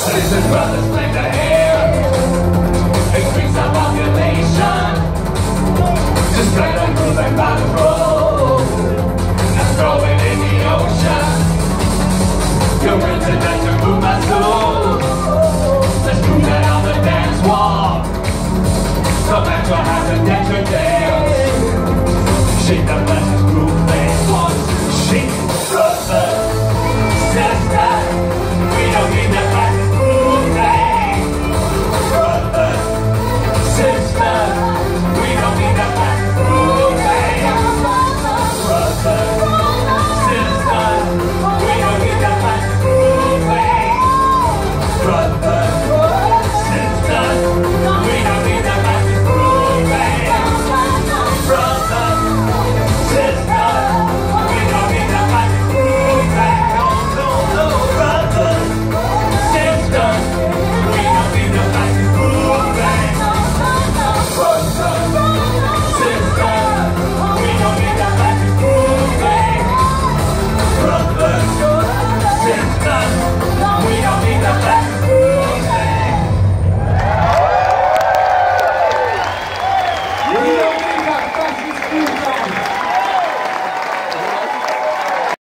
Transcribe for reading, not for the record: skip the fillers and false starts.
Citizens, brothers, claim the air. Increase our population. Just spread and move and by the road. Now throw it in the ocean. You're real tonight to move my soul. Let's move that on the dance wall. So that you'll have a natural day.